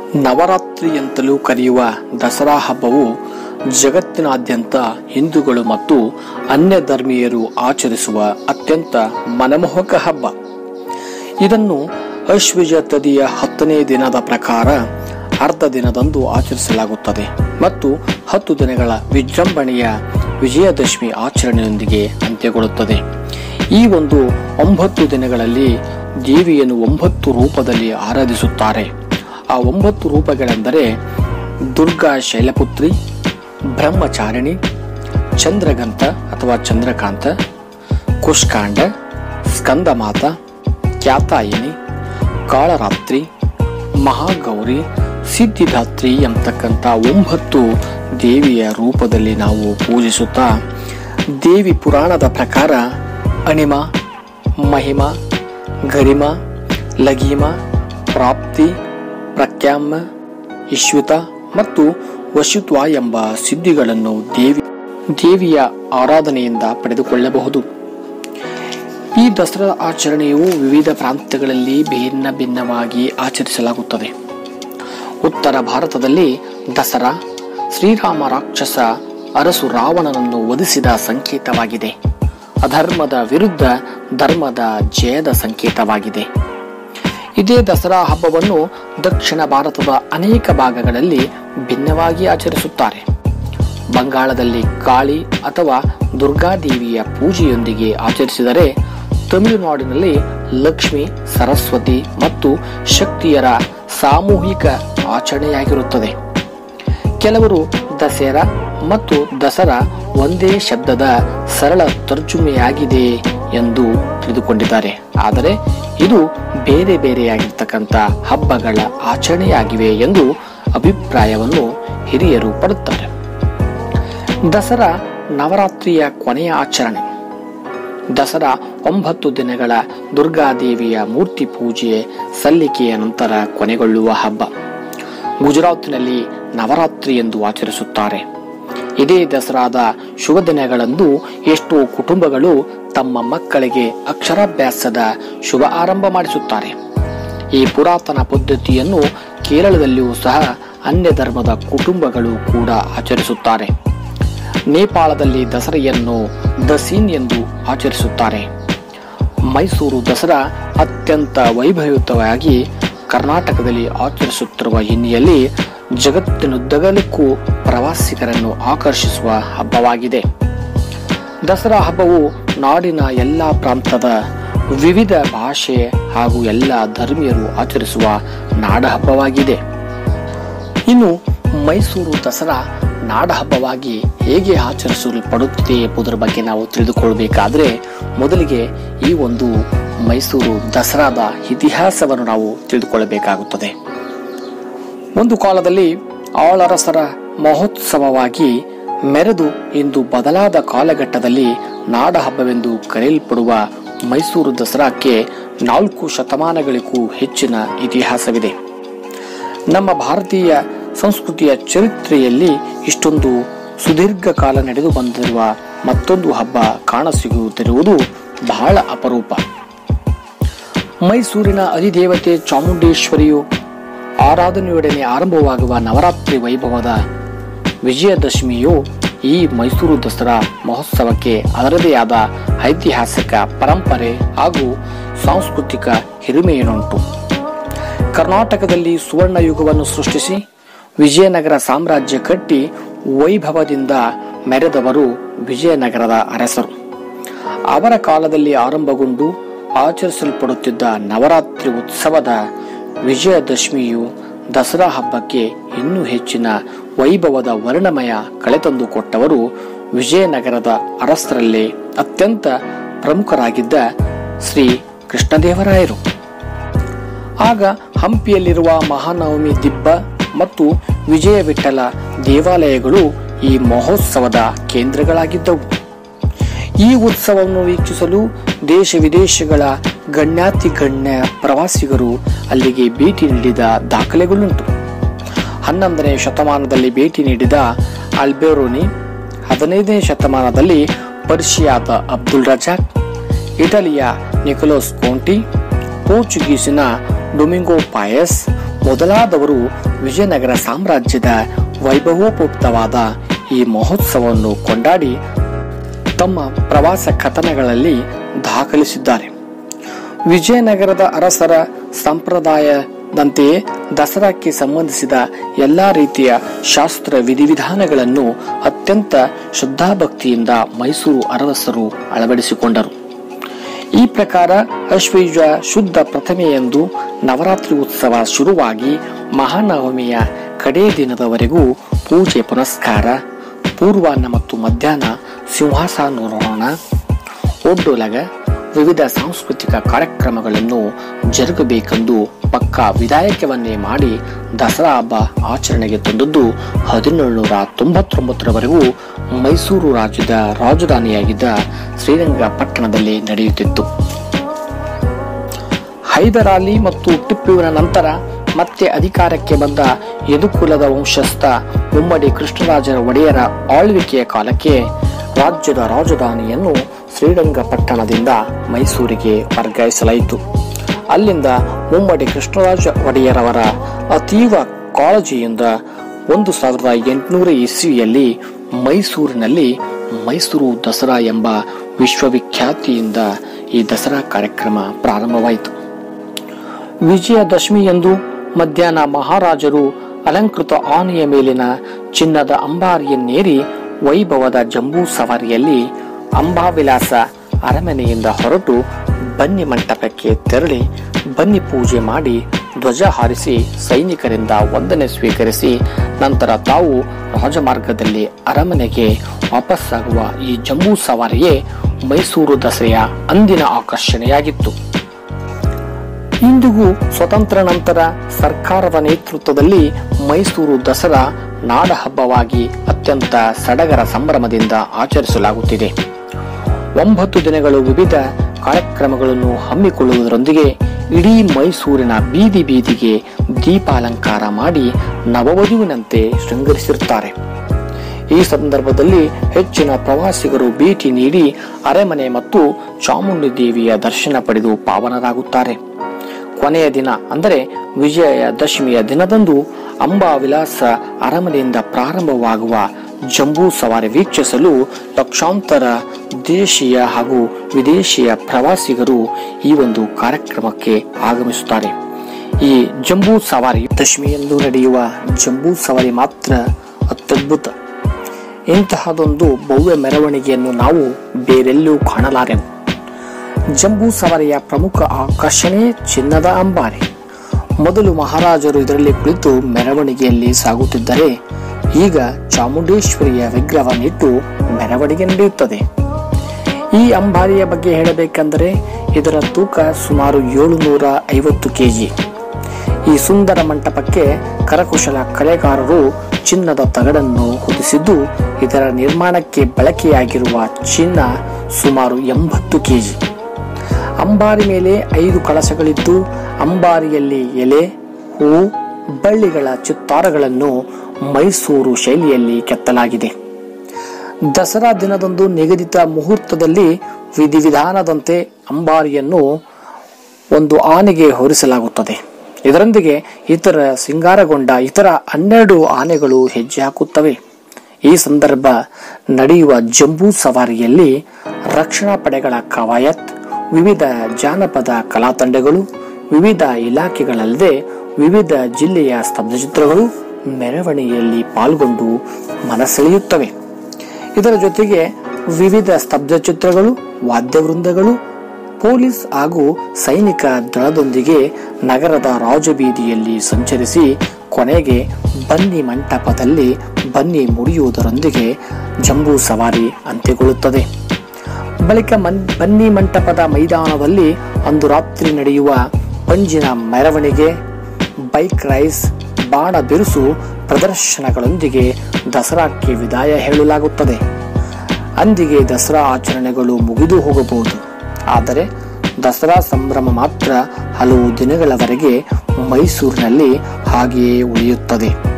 ನವರಾತ್ರಿ ಅಂತಲೂ ಕರೆಯುವ ದಸರಾ ಹಬ್ಬವು ಜಗತ್ತಿನಾದ್ಯಂತ ಹಿಂದೂಗಳು ಮತ್ತು ಅನ್ಯ ಧರ್ಮೀಯರು ಆಚರಿಸುವ ಅತ್ಯಂತ ಮನಮೋಹಕ ಹಬ್ಬ. ಇದನ್ನು ಆಶ್ವಯುಜ ತದಿಯ 10ನೇ ದಿನದ ಪ್ರಕಾರ ಅರ್ಧ ದಿನದಂದು ಆಚರಿಸಲಾಗುತ್ತದೆ ಮತ್ತು 10 ದಿನಗಳ ವಿಜೃಂಭಣೆಯ ವಿಜಯದಶಮಿ ಆಚರಣೆಯೊಂದಿಗೆ ಅಂತ್ಯಗೊಳ್ಳುತ್ತದೆ. ಈ 9 ದಿನಗಳಲ್ಲಿ ದೇವಿಯನ್ನು 9 ರೂಪದಲ್ಲಿ ಆರಾಧಿಸುತ್ತಾರೆ. ಆ 9 ರೂಪಗಳೆಂದರೆ ದುರ್ಗಾ ಶೈಲಪುತ್ರಿ, ಬ್ರಹ್ಮಚಾರಿಣಿ, ಚಂದ್ರಗಂತ ಅಥವಾ ಚಂದ್ರಕಾಂತ, ಕುಷ್ಕಾಂಡ, ಸ್ಕಂದಮಾತ, ಕ್ಯಾತಾಯಿನಿ, ಕಾಳರಾತ್ರಿ, ಮಹಾಗೌರಿ, ಸಿದ್ಧಿದಾತ್ರಿ ಎಂಬತಕ್ಕಂಥ 9 ದೇವಿಯ ರೂಪದಲ್ಲಿ ನಾವು ಪೂಜಿಸುತ್ತಾ, ದೇವಿ ಪುರಾಣದ ಪ್ರಕಾರ ಅಣಿಮ, ಮಹಿಮ, ಗರಿಮ, ಲಘಿಮ, ಪ್ರಾಪ್ತಿ, ಪ್ರಖ್ಯಾಮ, ಇಶ್ವಿತ ಮತ್ತು ವಶುತ್ವ ಎಂಬ ಸಿದ್ಧಿಗಳನ್ನು ದೇವಿಯ ಆರಾಧನೆಯಿಂದ ಪಡೆದುಕೊಳ್ಳಬಹುದು. ಈ ದಸರಾ ಆಚರಣೆಯು ವಿವಿಧ ಪ್ರಾಂತ್ಯಗಳಲ್ಲಿ ಭಿನ್ನವಾಗಿ ಆಚರಿಸಲಾಗುತ್ತದೆ. ಉತ್ತರ ಭಾರತದಲ್ಲಿ ದಸರಾ ಶ್ರೀರಾಮ ರಾಕ್ಷಸ ಅರಸು ರಾವಣನನ್ನು ವಧಿಸಿದ ಸಂಕೇತವಾಗಿದೆ. ಅಧರ್ಮದ ವಿರುದ್ಧ ಧರ್ಮದ ಜಯದ ಸಂಕೇತವಾಗಿದೆ. ಇದೇ ದಸರಾ ಹಬ್ಬವನ್ನು ದಕ್ಷಿಣ ಭಾರತದ ಅನೇಕ ಭಾಗಗಳಲ್ಲಿ ಭಿನ್ನವಾಗಿ ಆಚರಿಸುತ್ತಾರೆ. ಬಂಗಾಳದಲ್ಲಿ ಕಾಳಿ ಅಥವಾ ದುರ್ಗಾದೇವಿಯ ಪೂಜೆಯೊಂದಿಗೆ ಆಚರಿಸಿದರೆ, ತಮಿಳುನಾಡಿನಲ್ಲಿ ಲಕ್ಷ್ಮಿ, ಸರಸ್ವತಿ ಮತ್ತು ಶಕ್ತಿಯರ ಸಾಮೂಹಿಕ ಆಚರಣೆಯಾಗಿರುತ್ತದೆ. ಕೆಲವರು ದಸರಾ ಮತ್ತು ದಸರಾ ಒಂದೇ ಶಬ್ದದ ಸರಳ ತರ್ಜುಮೆಯಾಗಿದೆ ಎಂದು ತಿಳಿದುಕೊಂಡಿದ್ದಾರೆ. ಆದರೆ ಇದು ಬೇರೆ ಬೇರೆಯಾಗಿರ್ತಕ್ಕಂಥ ಹಬ್ಬಗಳ ಆಚರಣೆಯಾಗಿವೆ ಎಂದು ಅಭಿಪ್ರಾಯವನ್ನು ಹಿರಿಯರು ಪಡುತ್ತಾರೆ. ದಸರಾ ನವರಾತ್ರಿಯ ಕೊನೆಯ ಆಚರಣೆ. ದಸರಾ 9 ದಿನಗಳ ದುರ್ಗಾದೇವಿಯ ಮೂರ್ತಿ ಪೂಜೆ ಸಲ್ಲಿಕೆಯ ನಂತರ ಕೊನೆಗೊಳ್ಳುವ ಹಬ್ಬ. ಗುಜರಾತಿನಲ್ಲಿ ನವರಾತ್ರಿ ಎಂದು ಆಚರಿಸುತ್ತಾರೆ. ಇದೇ ದಸರಾದ ಶುಭ ದಿನಗಳಂದು ಎಷ್ಟೋ ಕುಟುಂಬಗಳು ತಮ್ಮ ಮಕ್ಕಳಿಗೆ ಅಕ್ಷರಾಭ್ಯಾಸದ ಶುಭ ಆರಂಭ ಮಾಡಿಸುತ್ತಾರೆ. ಈ ಪುರಾತನ ಪದ್ಧತಿಯನ್ನು ಕೇರಳದಲ್ಲಿಯೂ ಸಹ ಅನ್ಯ ಧರ್ಮದ ಕುಟುಂಬಗಳು ಕೂಡ ಆಚರಿಸುತ್ತಾರೆ. ನೇಪಾಳದಲ್ಲಿ ದಸರೆಯನ್ನು ದಸೀನ್ ಎಂದು ಆಚರಿಸುತ್ತಾರೆ. ಮೈಸೂರು ದಸರಾ ಅತ್ಯಂತ ವೈಭವಯುತವಾಗಿ ಕರ್ನಾಟಕದಲ್ಲಿ ಆಚರಿಸುತ್ತಿರುವ ಹಿನ್ನೆಲೆಯಲ್ಲಿ ಜಗತ್ತಿನುದ್ದಗಲಕ್ಕೂ ಪ್ರವಾಸಿಗರನ್ನು ಆಕರ್ಷಿಸುವ ಹಬ್ಬವಾಗಿದೆ. ದಸರಾ ಹಬ್ಬವು ನಾಡಿನ ಎಲ್ಲ ಪ್ರಾಂತದ ವಿವಿಧ ಭಾಷೆ ಹಾಗೂ ಎಲ್ಲ ಧರ್ಮೀಯರು ಆಚರಿಸುವ ನಾಡ ಹಬ್ಬವಾಗಿದೆ. ಇನ್ನು ಮೈಸೂರು ದಸರಾ ನಾಡ ಹಬ್ಬವಾಗಿ ಹೇಗೆ ಆಚರಿಸಲ್ಪಡುತ್ತಿದೆ ಎಂಬುದರ ಬಗ್ಗೆ ನಾವು ತಿಳಿದುಕೊಳ್ಳಬೇಕಾದ್ರೆ, ಮೊದಲಿಗೆ ಈ ಮೈಸೂರು ದಸರಾದ ಇತಿಹಾಸವನ್ನು ನಾವು ತಿಳಿದುಕೊಳ್ಳಬೇಕಾಗುತ್ತದೆ. ಒಂದು ಕಾಲದಲ್ಲಿ ಆಳರಸರ ಮಹೋತ್ಸವವಾಗಿ ಮೆರೆದು ಇಂದು ಬದಲಾದ ಕಾಲಘಟ್ಟದಲ್ಲಿ ನಾಡ ಹಬ್ಬವೆಂದು ಕರೆಯಲ್ಪಡುವ ಮೈಸೂರು ದಸರಾಕ್ಕೆ 4 ಶತಮಾನಗಳಿಗೂ ಹೆಚ್ಚಿನ ಇತಿಹಾಸವಿದೆ. ನಮ್ಮ ಭಾರತೀಯ ಸಂಸ್ಕೃತಿಯ ಚರಿತ್ರೆಯಲ್ಲಿ ಇಷ್ಟೊಂದು ಸುದೀರ್ಘ ಕಾಲ ನಡೆದು ಬಂದಿರುವ ಮತ್ತೊಂದು ಹಬ್ಬ ಕಾಣಸಿಗುತ್ತಿರುವುದು ಬಹಳ ಅಪರೂಪ. ಮೈಸೂರಿನ ಅಧಿದೇವತೆ ಚಾಮುಂಡೇಶ್ವರಿಯು ಆರಾಧನೆಯೊಡನೆ ಆರಂಭವಾಗುವ ನವರಾತ್ರಿ ವೈಭವದ ವಿಜಯದಶಮಿಯು ಈ ಮೈಸೂರು ದಸರಾ ಮಹೋತ್ಸವಕ್ಕೆ ಅದರದೇ ಆದ ಐತಿಹಾಸಿಕ ಪರಂಪರೆ ಹಾಗೂ ಸಾಂಸ್ಕೃತಿಕ ಹಿರಿಮೆಯನ್ನುಂಟು. ಕರ್ನಾಟಕದಲ್ಲಿ ಸುವರ್ಣ ಯುಗವನ್ನು ಸೃಷ್ಟಿಸಿ ವಿಜಯನಗರ ಸಾಮ್ರಾಜ್ಯ ಕಟ್ಟಿ ವೈಭವದಿಂದ ಮೆರೆದವರು ವಿಜಯನಗರದ ಅರಸರು. ಅವರ ಕಾಲದಲ್ಲಿ ಆರಂಭಗೊಂಡು ಆಚರಿಸಲ್ಪಡುತ್ತಿದ್ದ ನವರಾತ್ರಿ ಉತ್ಸವದ ವಿಜಯದಶಮಿಯು ದಸರಾ ಹಬ್ಬಕ್ಕೆ ಇನ್ನೂ ಹೆಚ್ಚಿನ ವೈಭವದ ವರ್ಣಮಯ ಕಳೆ ತಂದುಕೊಟ್ಟವರು ವಿಜಯನಗರದ ಅರಸರಲ್ಲೇ ಅತ್ಯಂತ ಪ್ರಮುಖರಾಗಿದ್ದ ಶ್ರೀ ಕೃಷ್ಣದೇವರಾಯರು. ಆಗ ಹಂಪಿಯಲ್ಲಿರುವ ಮಹಾನವಮಿ ದಿಬ್ಬ ಮತ್ತು ವಿಜಯ ವಿಠಲ ದೇವಾಲಯಗಳು ಈ ಮಹೋತ್ಸವದ ಕೇಂದ್ರಗಳಾಗಿದ್ದವು. ಈ ಉತ್ಸವವನ್ನು ವೀಕ್ಷಿಸಲು ದೇಶ ವಿದೇಶಗಳ ಗಣ್ಯಾತಿಗಣ್ಯ ಪ್ರವಾಸಿಗರು ಅಲ್ಲಿಗೆ ಭೇಟಿ ನೀಡಿದ ದಾಖಲೆಗಳುಂಟು. 11ನೇ ಶತಮಾನದಲ್ಲಿ ಭೇಟಿ ನೀಡಿದ ಅಲ್ಬೆರೋನಿ, 15ನೇ ಶತಮಾನದಲ್ಲಿ ಪರ್ಷಿಯಾದ ಅಬ್ದುಲ್ ರಜಾಕ್, ಇಟಲಿಯ ನಿಕೋಲಸ್ ಕೋಂಟಿ, ಪೋರ್ಚುಗೀಸಿನ ಡೊಮಿಂಗೋ ಪಾಯಸ್ ಮೊದಲಾದವರು ವಿಜಯನಗರ ಸಾಮ್ರಾಜ್ಯದ ವೈಭವೋಪಯುಕ್ತವಾದ ಈ ಮಹೋತ್ಸವವನ್ನು ಕೊಂಡಾಡಿ ತಮ್ಮ ಪ್ರವಾಸ ಕಥನಗಳಲ್ಲಿ ದಾಖಲಿಸಿದ್ದಾರೆ. ವಿಜಯನಗರದ ಅರಸರ ಸಂಪ್ರದಾಯದಂತೆಯೇ ದಸರಾಕ್ಕೆ ಸಂಬಂಧಿಸಿದ ಎಲ್ಲಾ ರೀತಿಯ ಶಾಸ್ತ್ರ ವಿಧಿವಿಧಾನಗಳನ್ನು ಅತ್ಯಂತ ಶ್ರದ್ಧಾಭಕ್ತಿಯಿಂದ ಮೈಸೂರು ಅರಸರು ಅಳವಡಿಸಿಕೊಂಡರು. ಈ ಪ್ರಕಾರ ಅಶ್ವಯುಜ ಶುದ್ಧ ಪ್ರಥಮೆಯಂದು ನವರಾತ್ರಿ ಉತ್ಸವ ಶುರುವಾಗಿ ಮಹಾನವಮಿಯ ಕಡೇ ದಿನದವರೆಗೂ ಪೂಜೆ ಪುನಸ್ಕಾರ, ಪೂರ್ವಾಹ್ನ ಮತ್ತು ಮಧ್ಯಾಹ್ನ ಸಿಂಹಾಸನಾರೋಹಣ, ಒಡ್ಡೋಲಗ, ವಿವಿಧ ಸಾಂಸ್ಕೃತಿಕ ಕಾರ್ಯಕ್ರಮಗಳನ್ನು ಜರುಗಬೇಕೆಂದು ಪಕ್ಕಾ ವಿಧಾಯಕವನ್ನೇ ಮಾಡಿ ದಸರಾ ಹಬ್ಬ ಆಚರಣೆಗೆ ತಂದದ್ದು 1799ರವರೆಗೂ ಮೈಸೂರು ರಾಜ್ಯದ ರಾಜಧಾನಿಯಾಗಿದ್ದ ಶ್ರೀರಂಗಪಟ್ಟಣದಲ್ಲಿ ನಡೆಯುತ್ತಿತ್ತು. ಹೈದರಾಲಿ ಮತ್ತು ಟಿಪ್ಪುವಿನ ನಂತರ ಮತ್ತೆ ಅಧಿಕಾರಕ್ಕೆ ಬಂದ ಯದುಕುಲದ ವಂಶಸ್ಥ ಮುಮ್ಮಡಿ ಕೃಷ್ಣರಾಜ ಒಡೆಯರ ಆಳ್ವಿಕೆಯ ಕಾಲಕ್ಕೆ ರಾಜ್ಯದ ರಾಜಧಾನಿಯನ್ನು ಶ್ರೀರಂಗಪಟ್ಟಣದಿಂದ ಮೈಸೂರಿಗೆ ವರ್ಗಾಯಿಸಲಾಯಿತು. ಅಲ್ಲಿಂದ ಮುಮ್ಮಡಿ ಕೃಷ್ಣರಾಜ ಒಡೆಯರವರ ಅತೀವ ಕಾಳಜಿಯಿಂದ 1800 ಇಸ್ವಿಯಲ್ಲಿ ಮೈಸೂರಿನಲ್ಲಿ ಮೈಸೂರು ದಸರಾ ಎಂಬ ವಿಶ್ವವಿಖ್ಯಾತಿಯಿಂದ ಈ ದಸರಾ ಕಾರ್ಯಕ್ರಮ ಪ್ರಾರಂಭವಾಯಿತು. ವಿಜಯದಶಮಿಯಂದು ಮಧ್ಯಾಹ್ನ ಮಹಾರಾಜರು ಅಲಂಕೃತ ಆನೆಯ ಮೇಲಿನ ಚಿನ್ನದ ಅಂಬಾರಿಯನ್ನೇರಿ ವೈಭವದ ಜಂಬೂ ಸವಾರಿಯಲ್ಲಿ ಅಂಬಾವಿಲಾಸ ಅರಮನೆಯಿಂದ ಹೊರಟು ಬನ್ನಿ ಮಂಟಪಕ್ಕೆ ತೆರಳಿ ಬನ್ನಿ ಪೂಜೆ ಮಾಡಿ ಧ್ವಜ ಹಾರಿಸಿ ಸೈನಿಕರಿಂದ ವಂದನೆ ಸ್ವೀಕರಿಸಿ ನಂತರ ತಾವು ರಾಜಮಾರ್ಗದಲ್ಲಿ ಅರಮನೆಗೆ ವಾಪಸ್ಸಾಗುವ ಈ ಜಂಬೂ ಸವಾರಿಯೇ ಮೈಸೂರು ದಸರೆಯ ಅಂದಿನ ಆಕರ್ಷಣೆಯಾಗಿತ್ತು. ಇಂದಿಗೂ ಸ್ವತಂತ್ರ ನಂತರ ಸರ್ಕಾರದ ನೇತೃತ್ವದಲ್ಲಿ ಮೈಸೂರು ದಸರಾ ನಾಡ ಹಬ್ಬವಾಗಿ ಅತ್ಯಂತ ಸಡಗರ ಸಂಭ್ರಮದಿಂದ ಆಚರಿಸಲಾಗುತ್ತಿದೆ. 9 ದಿನಗಳು ವಿವಿಧ ಕಾರ್ಯಕ್ರಮಗಳನ್ನು ಹಮ್ಮಿಕೊಳ್ಳುವುದರೊಂದಿಗೆ ಇಡೀ ಮೈಸೂರಿನ ಬೀದಿ ಬೀದಿಗೆ ದೀಪಾಲಂಕಾರ ಮಾಡಿ ನವವಧುವಿನಂತೆ ಶೃಂಗರಿಸಿರುತ್ತಾರೆ. ಈ ಸಂದರ್ಭದಲ್ಲಿ ಹೆಚ್ಚಿನ ಪ್ರವಾಸಿಗರು ಭೇಟಿ ನೀಡಿ ಅರಮನೆ ಮತ್ತು ಚಾಮುಂಡಿ ದೇವಿಯ ದರ್ಶನ ಪಡೆದು ಪಾವನರಾಗುತ್ತಾರೆ. ಕೊನೆಯ ದಿನ ಅಂದರೆ ವಿಜಯದಶಮಿಯ ದಿನದಂದು ಅಂಬಾವಿಲಾಸ ಅರಮನೆಯಿಂದ ಪ್ರಾರಂಭವಾಗುವ ಜಂಬೂ ಸವಾರಿ ವೀಕ್ಷಿಸಲು ಲಕ್ಷಾಂತರ ದೇಶೀಯ ಹಾಗೂ ವಿದೇಶಿಯ ಪ್ರವಾಸಿಗರು ಈ ಒಂದು ಕಾರ್ಯಕ್ರಮಕ್ಕೆ ಆಗಮಿಸುತ್ತಾರೆ. ಈ ಜಂಬೂ ಸವಾರಿ ದಶಮಿಯಂದು ನಡೆಯುವ ಜಂಬೂ ಸವಾರಿ ಮಾತ್ರ ಅತ್ಯದ್ಭುತ. ಇಂತಹದೊಂದು ಭವ್ಯ ಮೆರವಣಿಗೆಯನ್ನು ನಾವು ಬೇರೆಲ್ಲೂ ಕಾಣಲಾರೆವು. ಜಂಬೂ ಸವಾರಿಯ ಪ್ರಮುಖ ಆಕರ್ಷಣೆ ಚಿನ್ನದ ಅಂಬಾರಿ. ಮೊದಲು ಮಹಾರಾಜರು ಇದರಲ್ಲಿ ಕುಳಿತು ಮೆರವಣಿಗೆಯಲ್ಲಿ ಸಾಗುತ್ತಿದ್ದರೆ ಈಗ ಚಾಮುಂಡೇಶ್ವರಿಯ ವಿಗ್ರಹವನ್ನಿಟ್ಟು ಮೆರವಣಿಗೆ ನಡೆಯುತ್ತದೆ. ಈ ಅಂಬಾರಿಯ ಬಗ್ಗೆ ಹೇಳಬೇಕೆಂದರೆ ಇದರ ತೂಕ ಸುಮಾರು 750 kg. ಈ ಸುಂದರ ಮಂಟಪಕ್ಕೆ ಕರಕುಶಲ ಕಲೆಗಾರರು ಚಿನ್ನದ ತಗಡನ್ನು ಹೊದಿಸಿದ್ದು ಇದರ ನಿರ್ಮಾಣಕ್ಕೆ ಬಳಕೆಯಾಗಿರುವ ಚಿನ್ನ ಸುಮಾರು 80 kg. ಅಂಬಾರಿ ಮೇಲೆ 5 ಕಳಸಗಳಿದ್ದು ಅಂಬಾರಿಯಲ್ಲಿ ಎಲೆ, ಹೂ, ಬಳ್ಳಿಗಳ ಚಿತ್ತಾರಗಳನ್ನು ಮೈಸೂರು ಶೈಲಿಯಲ್ಲಿ ಕೆತ್ತಲಾಗಿದೆ. ದಸರಾ ದಿನದಂದು ನಿಗದಿತ ಮುಹೂರ್ತದಲ್ಲಿ ವಿಧಿವಿಧಾನದಂತೆ ಅಂಬಾರಿಯನ್ನು ಒಂದು ಆನೆಗೆ ಹೊರಿಸಲಾಗುತ್ತದೆ. ಇದರೊಂದಿಗೆ ಇತರ ಸಿಂಗಾರಗೊಂಡ ಇತರ 12 ಆನೆಗಳು ಹೆಜ್ಜೆ ಹಾಕುತ್ತವೆ. ಈ ಸಂದರ್ಭ ನಡೆಯುವ ಜಂಬೂ ಸವಾರಿಯಲ್ಲಿ ರಕ್ಷಣಾ ಪಡೆಗಳ ಕವಾಯತ್, ವಿವಿಧ ಜಾನಪದ ಕಲಾ ತಂಡಗಳು, ವಿವಿಧ ಇಲಾಖೆಗಳಲ್ಲದೆ ವಿವಿಧ ಜಿಲ್ಲೆಯ ಸ್ತಬ್ಧಚಿತ್ರಗಳು ಮೆರವಣಿಗೆಯಲ್ಲಿ ಪಾಲ್ಗೊಂಡು ಮನಸೆಳೆಯುತ್ತವೆ. ಇದರ ಜೊತೆಗೆ ವಿವಿಧ ಸ್ತಬ್ಧಚಿತ್ರಗಳು, ವಾದ್ಯವೃಂದಗಳು, ಪೊಲೀಸ್ ಹಾಗೂ ಸೈನಿಕ ದಳದೊಂದಿಗೆ ನಗರದ ರಾಜಬೀದಿಯಲ್ಲಿ ಸಂಚರಿಸಿ ಕೊನೆಗೆ ಬನ್ನಿ ಮಂಟಪದಲ್ಲಿ ಬನ್ನಿ ಮುಡಿಯುವುದರೊಂದಿಗೆ ಜಂಬೂ ಸವಾರಿ ಅಂತ್ಯಗೊಳ್ಳುತ್ತದೆ. ಬಳಿಕ ಬನ್ನಿ ಮಂಟಪದ ಮೈದಾನದಲ್ಲಿ ಅಂದು ರಾತ್ರಿ ನಡೆಯುವ ಪಂಜಿನ ಮೆರವಣಿಗೆ, ಬೈಕ್ ರೈಸ್, ಬಾಣ ಬಿರುಸು ಪ್ರದರ್ಶನಗಳೊಂದಿಗೆ ದಸರಾಕ್ಕೆ ವಿದಾಯ ಹೇಳಲಾಗುತ್ತದೆ. ಅಂದಿಗೆ ದಸರಾ ಆಚರಣೆಗಳು ಮುಗಿದು ಹೋಗಬಹುದು. ಆದರೆ ದಸರಾ ಸಂಭ್ರಮ ಮಾತ್ರ ಹಲವು ದಿನಗಳವರೆಗೆ ಮೈಸೂರಿನಲ್ಲಿ ಹಾಗೆಯೇ ಉಳಿಯುತ್ತದೆ.